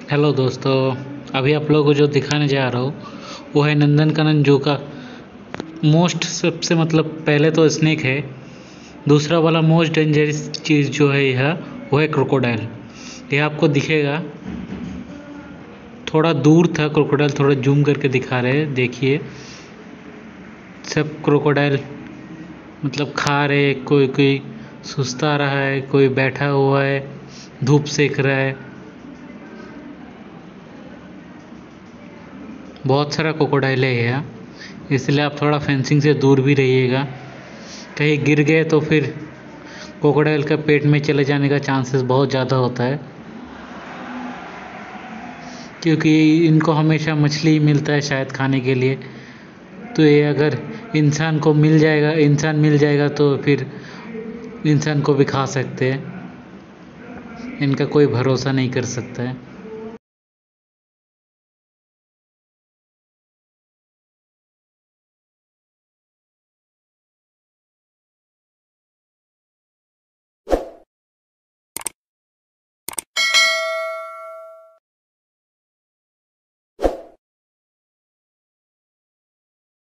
Hello दोस्तों। अभी आप लोगों को जो दिखाने जा रहा हूँ वो है नंदनकानन जू का मोस्ट सबसे पहले तो स्नेक है। दूसरा वाला मोस्ट डेंजरस चीज़ जो है यह वो है क्रोकोडाइल। यह आपको दिखेगा, थोड़ा दूर था क्रोकोडाइल, थोड़ा जूम करके दिखा रहे हैं, देखिए सब क्रोकोडाइल खा रहे, कोई कोई सुस्ता रहा है, कोई बैठा हुआ है, धूप सेक रहा है। बहुत सारा क्रोकोडाइल है यहाँ, इसलिए आप थोड़ा फेंसिंग से दूर भी रहिएगा। कहीं गिर गए तो फिर क्रोकोडाइल का पेट में चले जाने का चांसेस बहुत ज़्यादा होता है, क्योंकि इनको हमेशा मछली ही मिलता है शायद खाने के लिए। तो ये अगर इंसान मिल जाएगा तो फिर इंसान को भी खा सकते हैं। इनका कोई भरोसा नहीं कर सकता है।